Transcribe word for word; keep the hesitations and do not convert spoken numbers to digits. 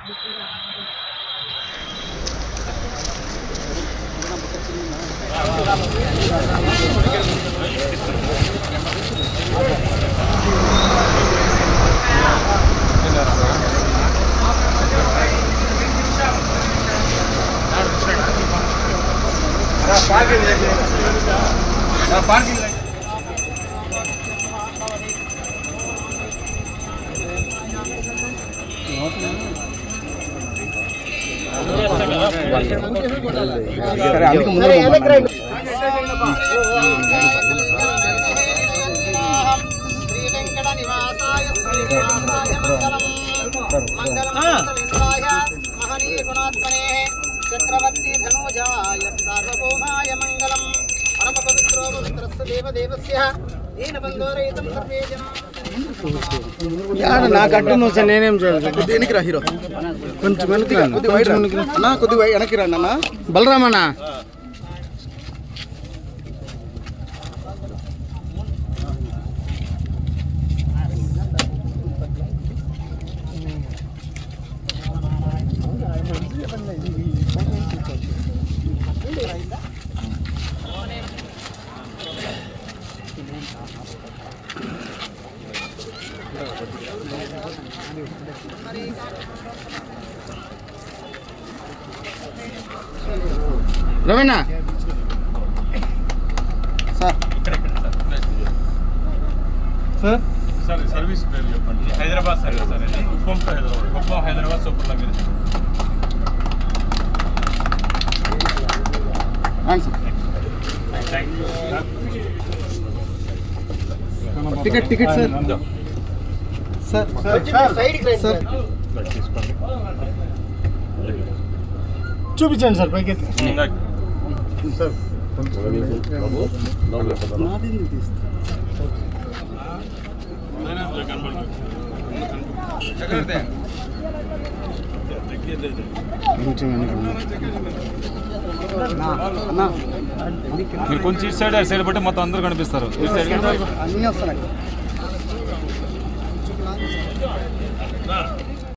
Parking चक्रवर्ती धनुजाय सार्वभौमाय मंगलम परम पवित्रो पवित्रस्य देवदेवस्य येन बंधोरहितं सर्वे जना यार ना కట్టను స నేనేం చేయాలి దేనికి రా హీరో కొంచెం వెనక్కి కొద్ది వైడ్ అన్న కొద్ది వెనక్కి రా అన్న బలరామ్ అన్న Ramana sir sir sir service పేరు చెప్పండి. హైదరాబాద్ సర్వీస్ సార్ ఇది Kuppam to Hyderabad Kuppam Hyderabad super luxury ticket ticket sir sir sir sir చూపించండి సార్ పైకి సార్ మీరు కొంచెం ఇటు సైడ్ అటు సైడ్ బట్టి మొత్తం అందరూ కనిపిస్తారు. ఇటు సైడ్ అన్నీ వస్తున్నాయి.